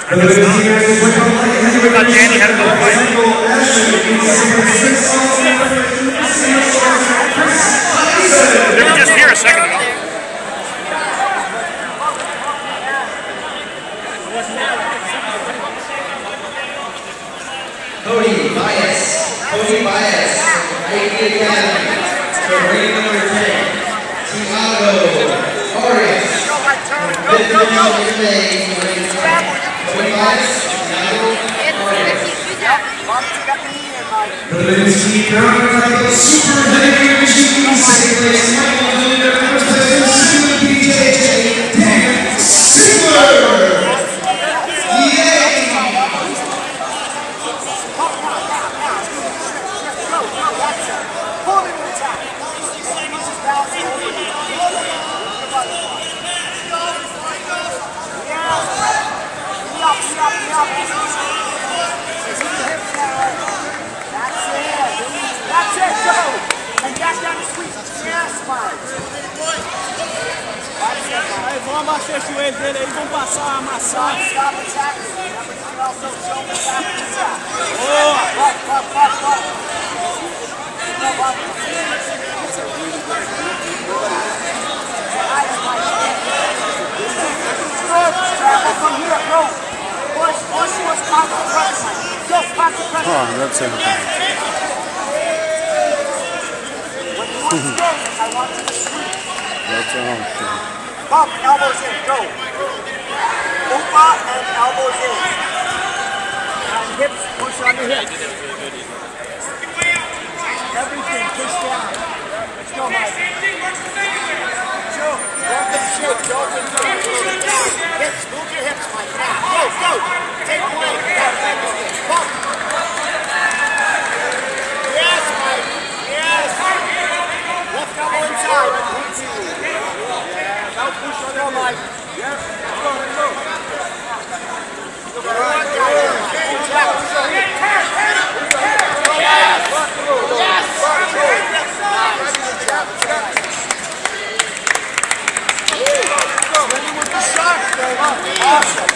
thought Danny had another fight. They were just here a second ago. Cody Bias, AP Academy, for ring number 10, Tiago Arias, Vietnam MMA, Cody Bias, Tiago Arias. For the women's team, title super heavyweight machine, second place, Michael Miller, first place, Super BJJ, Dan Ziggler. That's it, go! And back down the sweep. Yes, Mike. Aí vão abaixar o joelho dele aí, vão passar a amassar. Stop attacking. Everything else will show me stop attack. Boa! From here, go. Push was pocket pressure. Just pocket pressure. Oh, that's it. When you want to go, I want you to sweep. That's all. Bump, elbows in, go. Upa and elbows in. And hips, push on the hips. Everything, push down. Let's go, Mike. Joe, walk and shake, don't and go. Hips, move your hips, Mike. Now, go. Take away. Bump. Yes, Mike. Yes. Left elbow inside. Now push on your Mike. Yes. Go. Awesome.